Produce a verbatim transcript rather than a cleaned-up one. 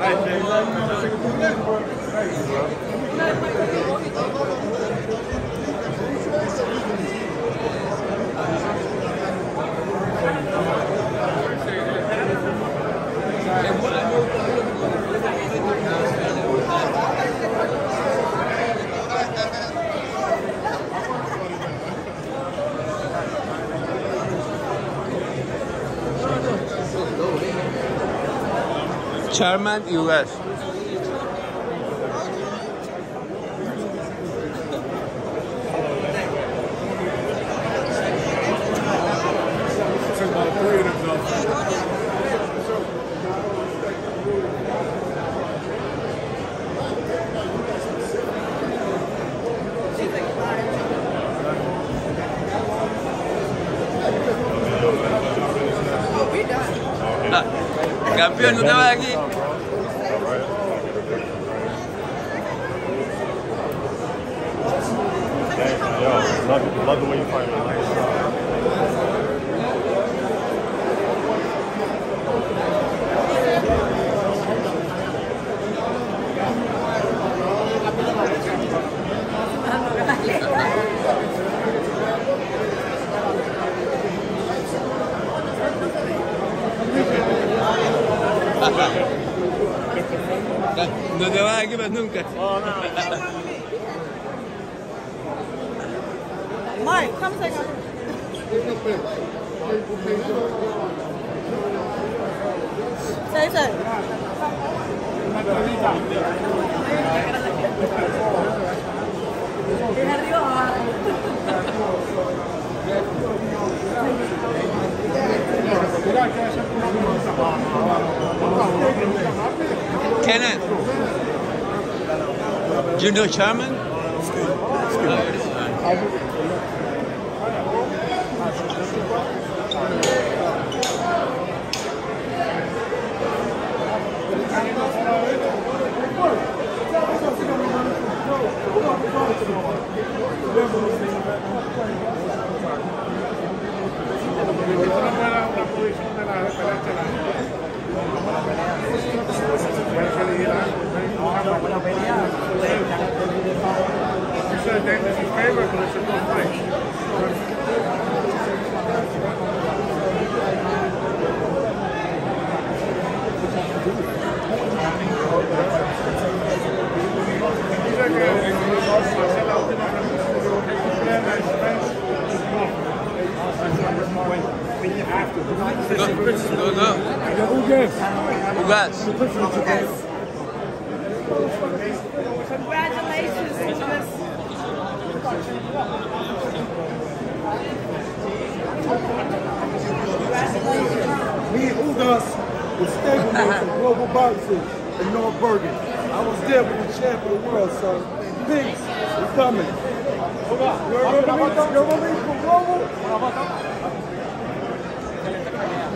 Chapman y Ugas. Ah, campeón, no te vas de aquí. Love, love the way you fight. No te vas de aquí más nunca. Oh, no. Mike, come say no. Say, say. Kenneth, you know Chapman? Go, go, go. Ugas. Ugas. Congratulations, Ugas. Me and Ugas was stablemates in Global Boxing in North Bergen. I was there with the champ of the world, son. Peace. We're coming. You're released from Global?